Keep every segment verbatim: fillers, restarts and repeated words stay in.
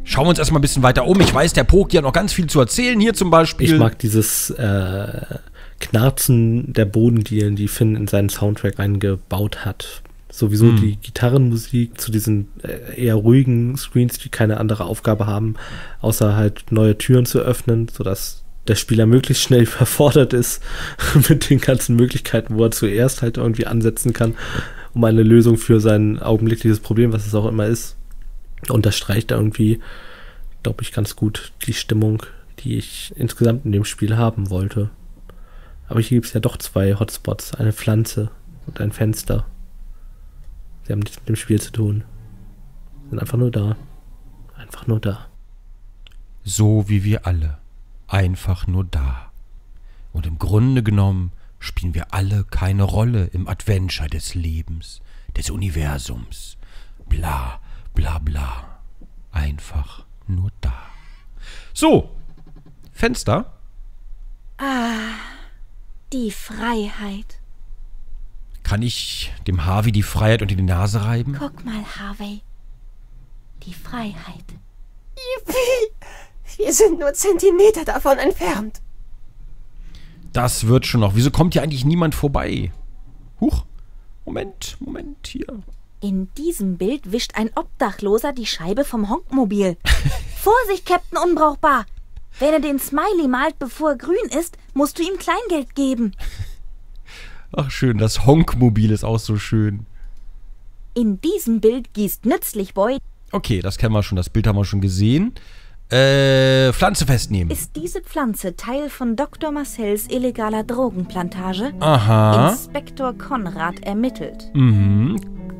Schauen wir uns erstmal ein bisschen weiter um. Ich weiß, der Poki hat noch ganz viel zu erzählen. Hier zum Beispiel. Ich mag dieses äh, Knarzen der Bodendielen, die Finn in seinen Soundtrack eingebaut hat. Sowieso hm. die Gitarrenmusik zu diesen äh, eher ruhigen Screens, die keine andere Aufgabe haben, außer halt neue Türen zu öffnen, sodass der Spieler möglichst schnell überfordert ist mit den ganzen Möglichkeiten, wo er zuerst halt irgendwie ansetzen kann, um eine Lösung für sein augenblickliches Problem, was es auch immer ist. Unterstreicht irgendwie, glaube ich, ganz gut die Stimmung, die ich insgesamt in dem Spiel haben wollte. Aber hier gibt es ja doch zwei Hotspots, eine Pflanze und ein Fenster. Sie haben nichts mit dem Spiel zu tun. Sind einfach nur da. Einfach nur da. So wie wir alle. Einfach nur da. Und im Grunde genommen spielen wir alle keine Rolle im Adventure des Lebens, des Universums. Bla, bla, bla. Einfach nur da. So, Fenster. Ah, die Freiheit. Kann ich dem Harvey die Freiheit unter die Nase reiben? Guck mal, Harvey. Die Freiheit. Yippie! Wir sind nur Zentimeter davon entfernt. Das wird schon noch. Wieso kommt hier eigentlich niemand vorbei? Huch. Moment, Moment, hier. In diesem Bild wischt ein Obdachloser die Scheibe vom Honkmobil. Vorsicht, Captain Unbrauchbar. Wenn er den Smiley malt, bevor er grün ist, musst du ihm Kleingeld geben. Ach schön, das Honkmobil ist auch so schön. In diesem Bild gießt nützlich Boy. Okay, das kennen wir schon, das Bild haben wir schon gesehen. Äh, Pflanze festnehmen. Ist diese Pflanze Teil von Doktor Marcells illegaler Drogenplantage? Aha. Inspektor Konrad ermittelt. Mhm.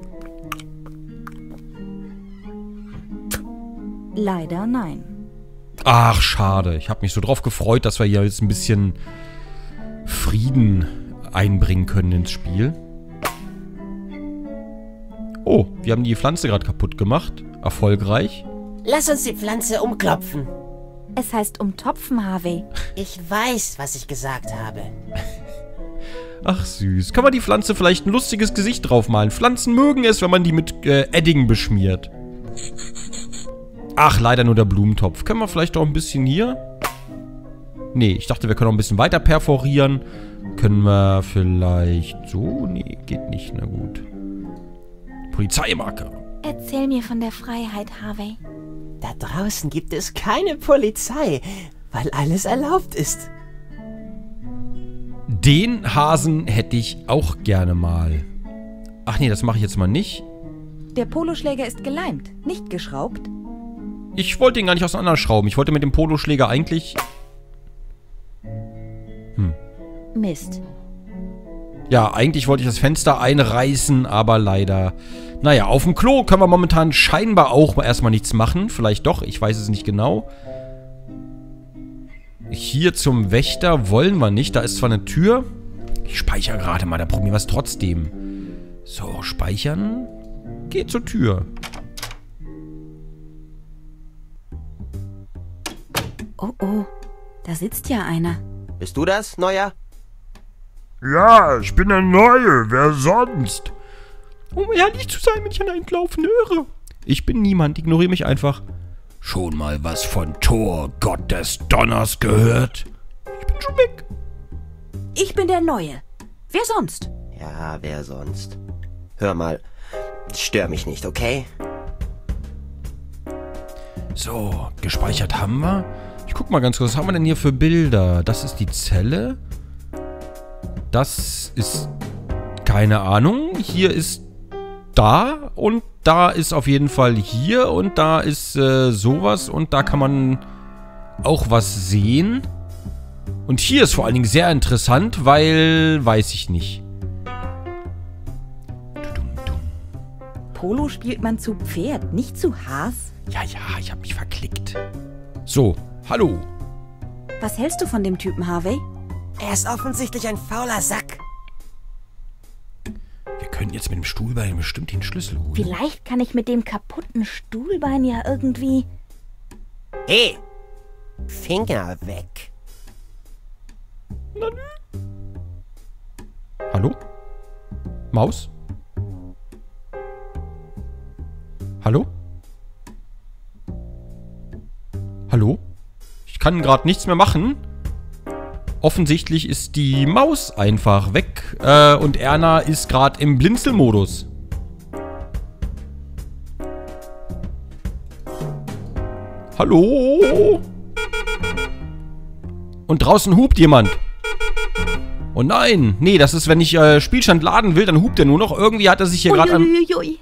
Leider nein. Ach, schade. Ich habe mich so drauf gefreut, dass wir hier jetzt ein bisschen Frieden einbringen können ins Spiel. Oh, wir haben die Pflanze gerade kaputt gemacht. Erfolgreich. Lass uns die Pflanze umklopfen. Es heißt umtopfen, Harvey. Ich weiß, was ich gesagt habe. Ach süß. Kann man die Pflanze vielleicht ein lustiges Gesicht draufmalen? Pflanzen mögen es, wenn man die mit äh, Edding beschmiert. Ach, leider nur der Blumentopf. Können wir vielleicht auch ein bisschen hier? Nee, ich dachte, wir können auch ein bisschen weiter perforieren. Können wir vielleicht so? Nee, geht nicht. Na gut. Polizeimarke. Erzähl mir von der Freiheit, Harvey. Da draußen gibt es keine Polizei, weil alles erlaubt ist. Den Hasen hätte ich auch gerne mal. Ach nee, das mache ich jetzt mal nicht. Der Poloschläger ist geleimt, nicht geschraubt. Ich wollte ihn gar nicht auseinanderschrauben. Ich wollte mit dem Poloschläger eigentlich... Hm. Mist. Ja, eigentlich wollte ich das Fenster einreißen, aber leider... Naja, auf dem Klo können wir momentan scheinbar auch erstmal nichts machen. Vielleicht doch, ich weiß es nicht genau. Hier zum Wächter wollen wir nicht. Da ist zwar eine Tür. Ich speichere gerade mal, da probieren wir es trotzdem. So, speichern. Geht zur Tür. Oh, oh. Da sitzt ja einer. Bist du das, Neuer? Ja, ich bin der Neue. Wer sonst? Um ehrlich zu sein, bin ich ein Entlaufen höre. Ich bin niemand, ignoriere mich einfach. Schon mal was von Thor, Gott des Donners, gehört? Ich bin schon weg. Ich bin der Neue. Wer sonst? Ja, wer sonst? Hör mal, stör mich nicht, okay? So, gespeichert haben wir. Ich guck mal ganz kurz, was haben wir denn hier für Bilder? Das ist die Zelle. Das ist... keine Ahnung. Hier ist da und da ist auf jeden Fall hier und da ist äh, sowas und da kann man auch was sehen. Und hier ist vor allen Dingen sehr interessant, weil... weiß ich nicht. Polo spielt man zu Pferd, nicht zu Has. Ja, ja, ich habe mich verklickt. So, hallo. Was hältst du von dem Typen, Harvey? Er ist offensichtlich ein fauler Sack. Wir können jetzt mit dem Stuhlbein bestimmt den Schlüssel holen. Vielleicht kann ich mit dem kaputten Stuhlbein ja irgendwie... Hey! Finger weg. Na nö. Hallo? Maus? Hallo? Hallo? Ich kann gerade nichts mehr machen. Offensichtlich ist die Maus einfach weg. Äh, und Erna ist gerade im Blinzelmodus. Hallo? Und draußen hupt jemand. Oh nein. Nee, das ist, wenn ich äh, Spielstand laden will, dann hupt er nur noch. Irgendwie hat er sich hier gerade an, Uiuiui.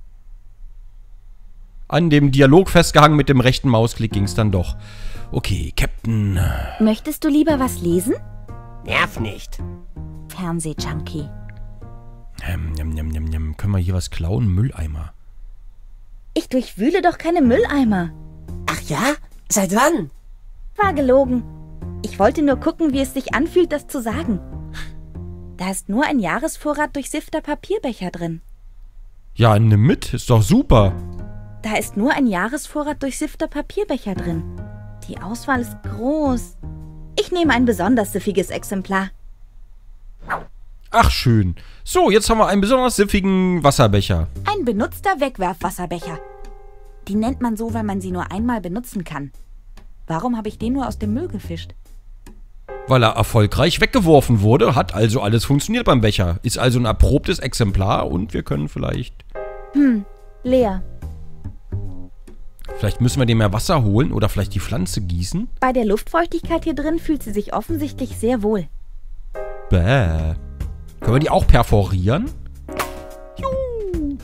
an dem Dialog festgehangen. Mit dem rechten Mausklick ging es dann doch. Okay, Captain. Möchtest du lieber was lesen? Nerv nicht. Fernseh-Junkie. Ähm, nimm, nimm, nimm, nimm. Können wir hier was klauen? Mülleimer. Ich durchwühle doch keine Mülleimer. Ach ja? Seit wann? War gelogen. Ich wollte nur gucken, wie es sich anfühlt, das zu sagen. Da ist nur ein Jahresvorrat durchsiffter Papierbecher drin. Ja, nimm mit. Ist doch super. Da ist nur ein Jahresvorrat durchsiffter Papierbecher drin. Die Auswahl ist groß. Ich nehme ein besonders siffiges Exemplar. Ach, schön. So, jetzt haben wir einen besonders siffigen Wasserbecher. Ein benutzter Wegwerfwasserbecher. Die nennt man so, weil man sie nur einmal benutzen kann. Warum habe ich den nur aus dem Müll gefischt? Weil er erfolgreich weggeworfen wurde, hat also alles funktioniert beim Becher. Ist also ein erprobtes Exemplar und wir können vielleicht... Hm, leer. Vielleicht müssen wir dem mehr Wasser holen oder vielleicht die Pflanze gießen. Bei der Luftfeuchtigkeit hier drin fühlt sie sich offensichtlich sehr wohl. Bäh. Können wir die auch perforieren? Juhu.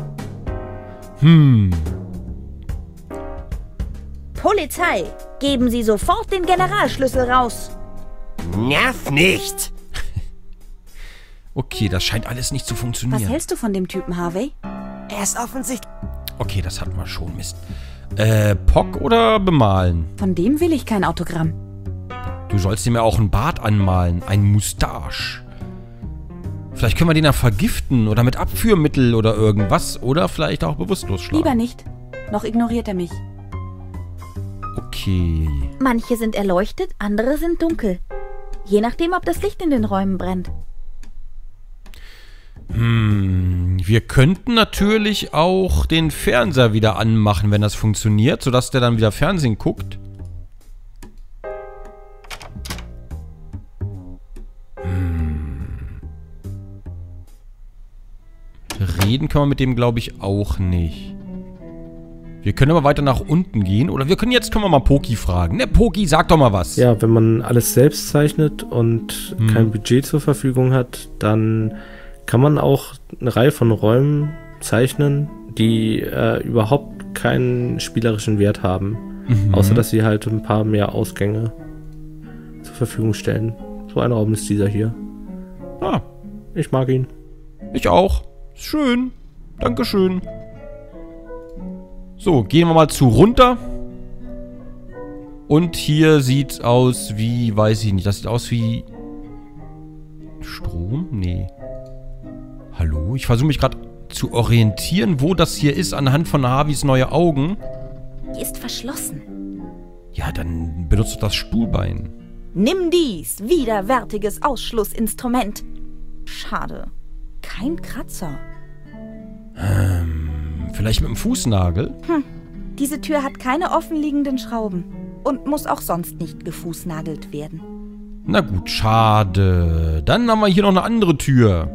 Hm. Polizei, geben Sie sofort den Generalschlüssel raus. Nerv nicht. Okay, das scheint alles nicht zu Was funktionieren. hältst du von dem Typen, Harvey? Er ist offensichtlich... Okay, das hatten wir schon, Mist. Äh, Pock oder bemalen? Von dem will ich kein Autogramm. Du sollst ihm ja auch ein Bart anmalen, ein Mustache. Vielleicht können wir den ja vergiften oder mit Abführmittel oder irgendwas. Oder vielleicht auch bewusstlos schlagen. Lieber nicht. Noch ignoriert er mich. Okay. Manche sind erleuchtet, andere sind dunkel. Je nachdem, ob das Licht in den Räumen brennt. Hm, wir könnten natürlich auch den Fernseher wieder anmachen, wenn das funktioniert, sodass der dann wieder Fernsehen guckt. Hm. Reden können wir mit dem, glaube ich, auch nicht. Wir können aber weiter nach unten gehen. Oder wir können jetzt, können wir mal Poki fragen. Ne, Poki, sag doch mal was. Ja, wenn man alles selbst zeichnet und Hm. kein Budget zur Verfügung hat, dann kann man auch eine Reihe von Räumen zeichnen, die äh, überhaupt keinen spielerischen Wert haben. Mhm. Außer, dass sie halt ein paar mehr Ausgänge zur Verfügung stellen. So ein Raum ist dieser hier. Ah, Ich mag ihn. ich auch. Ist schön. Dankeschön. So, gehen wir mal zu runter. Und hier sieht's aus wie, weiß ich nicht, das sieht aus wie Strom? Nee. Hallo? Ich versuche mich gerade zu orientieren, wo das hier ist, anhand von Harveys neue Augen. Die ist verschlossen. Ja, dann benutzt doch das Stuhlbein. Nimm dies, widerwärtiges Ausschlussinstrument. Schade. Kein Kratzer. Ähm, vielleicht mit dem Fußnagel? Hm. Diese Tür hat keine offenliegenden Schrauben. Und muss auch sonst nicht gefußnagelt werden. Na gut, schade. Dann haben wir hier noch eine andere Tür.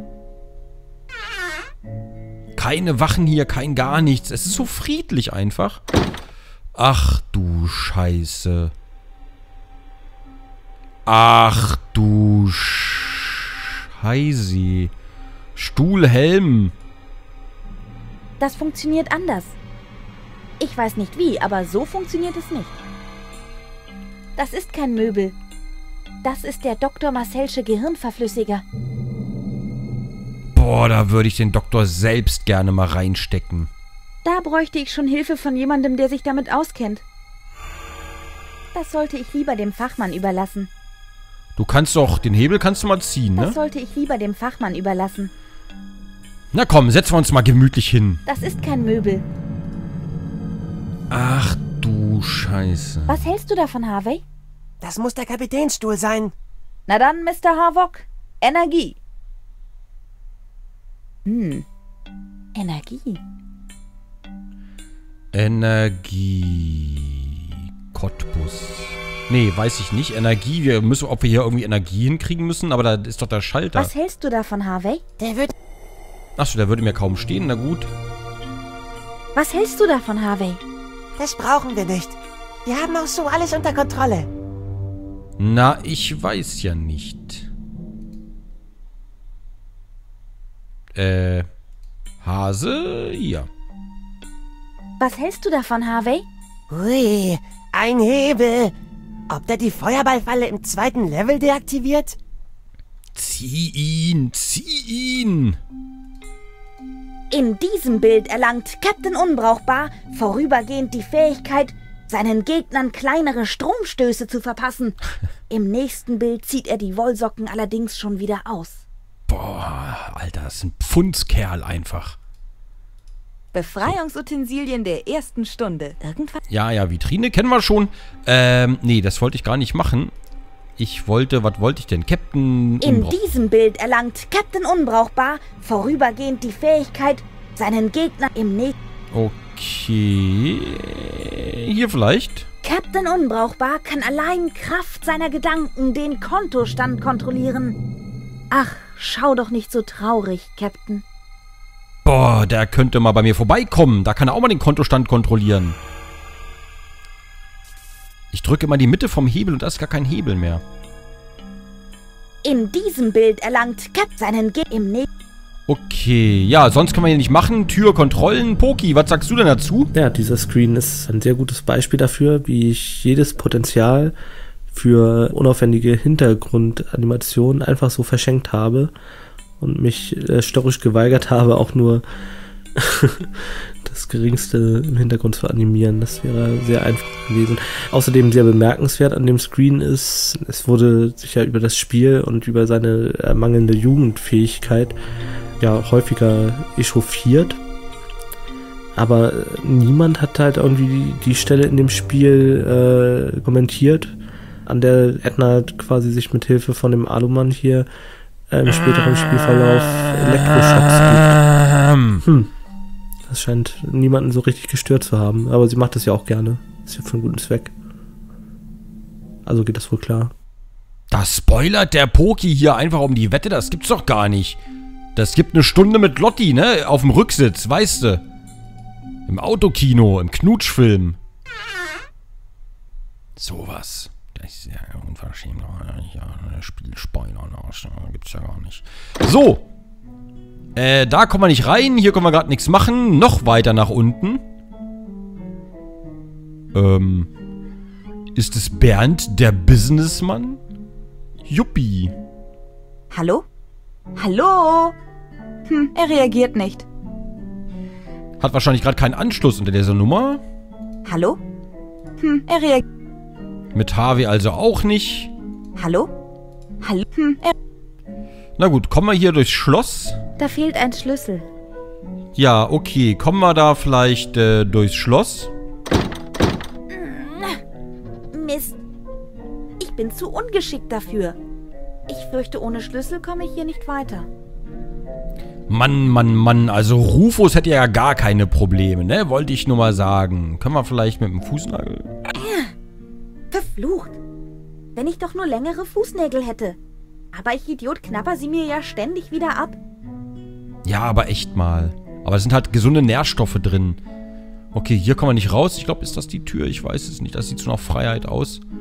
Keine Wachen hier, kein gar nichts. Es ist so friedlich einfach. Ach du Scheiße. Ach du Scheiße. Stuhlhelm. Das funktioniert anders. Ich weiß nicht wie, aber so funktioniert es nicht. Das ist kein Möbel. Das ist der Doktor Marcelsche Gehirnverflüssiger. Boah, da würde ich den Doktor selbst gerne mal reinstecken. Da bräuchte ich schon Hilfe von jemandem, der sich damit auskennt. Das sollte ich lieber dem Fachmann überlassen. Du kannst doch, den Hebel kannst du mal ziehen, Das ne? sollte ich lieber dem Fachmann überlassen. Na komm, setzen wir uns mal gemütlich hin. Das ist kein Möbel. Ach du Scheiße. Was hältst du davon, Harvey? Das muss der Kapitänsstuhl sein. Na dann, Mister Havok, Energie. Hm, Energie. Energie. Cottbus. Nee, weiß ich nicht. Energie, wir müssen, ob wir hier irgendwie Energie hinkriegen müssen, aber da ist doch der Schalter. Was hältst du davon, Harvey? Der wird... Achso, der würde mir kaum stehen, na gut. Was hältst du davon, Harvey? Das brauchen wir nicht. Wir haben auch so alles unter Kontrolle. Na, ich weiß ja nicht. Äh, Hase, ja. Was hältst du davon, Harvey? Ui, ein Hebel. Ob der die Feuerballfalle im zweiten Level deaktiviert? Zieh ihn, zieh ihn. In diesem Bild erlangt Captain Unbrauchbar vorübergehend die Fähigkeit, seinen Gegnern kleinere Stromstöße zu verpassen. Im nächsten Bild zieht er die Wollsocken allerdings schon wieder aus. Boah, Alter, das ist ein Pfundskerl einfach. Befreiungsutensilien der ersten Stunde. Irgendwann. Ja, ja, Vitrine kennen wir schon. Ähm, nee, das wollte ich gar nicht machen. Ich wollte, was wollte ich denn? Captain In Unbrauch. diesem Bild erlangt Captain Unbrauchbar vorübergehend die Fähigkeit, seinen Gegner im nächsten... Okay. Hier vielleicht? Captain Unbrauchbar kann allein Kraft seiner Gedanken den Kontostand kontrollieren. Ach, schau doch nicht so traurig, Captain. Boah, der könnte mal bei mir vorbeikommen. Da kann er auch mal den Kontostand kontrollieren. Ich drücke mal die Mitte vom Hebel und da ist gar kein Hebel mehr. In diesem Bild erlangt Cap seinen Gegner im nächsten... Okay, ja, sonst können wir hier nicht machen. Tür, Kontrollen. Poki, was sagst du denn dazu? Ja, dieser Screen ist ein sehr gutes Beispiel dafür, wie ich jedes Potenzial für unaufwendige Hintergrundanimationen einfach so verschenkt habe und mich äh, störrisch geweigert habe, auch nur das Geringste im Hintergrund zu animieren. Das wäre sehr einfach gewesen. Außerdem sehr bemerkenswert an dem Screen ist, es wurde sich ja über das Spiel und über seine äh, mangelnde Jugendfähigkeit ja häufiger echauffiert. Aber niemand hat halt irgendwie die, die Stelle in dem Spiel äh, kommentiert, an der Edna quasi sich mit Hilfe von dem Alumann hier äh, im späteren Spielverlauf Elektroschocks gibt. Hm. Das scheint niemanden so richtig gestört zu haben. Aber sie macht das ja auch gerne. Ist ja für einen guten Zweck. Also geht das wohl klar. Das spoilert der Poki hier einfach um die Wette. Das gibt's doch gar nicht. Das gibt eine Stunde mit Lotti, ne? Auf dem Rücksitz, weißt du. Im Autokino, im Knutschfilm. Sowas. Das ist ja unverschämt. Ja, Spielspoiler, das gibt's ja gar nicht. So. Äh, da kommen wir nicht rein. Hier können wir gerade nichts machen. Noch weiter nach unten. Ähm. Ist es Bernd, der Businessmann? Juppie. Hallo? Hallo? Hm, er reagiert nicht. Hat wahrscheinlich gerade keinen Anschluss unter dieser Nummer. Hallo? Hm, er reagiert. Mit Harvey also auch nicht. Hallo? Hallo? Hm, er Na gut, kommen wir hier durchs Schloss? Da fehlt ein Schlüssel. Ja, okay. Kommen wir da vielleicht äh, durchs Schloss? Mist. Ich bin zu ungeschickt dafür. Ich fürchte, ohne Schlüssel komme ich hier nicht weiter. Mann, Mann, Mann. Also Rufus hätte ja gar keine Probleme, ne? Wollte ich nur mal sagen. Können wir vielleicht mit dem Fußnagel? Verflucht. Wenn ich doch nur längere Fußnägel hätte. Aber ich Idiot knapper sie mir ja ständig wieder ab. Ja, aber echt mal. Aber es sind halt gesunde Nährstoffe drin. Okay, hier kommen wir nicht raus. Ich glaube, ist das die Tür? Ich weiß es nicht. Das sieht so nach Freiheit aus.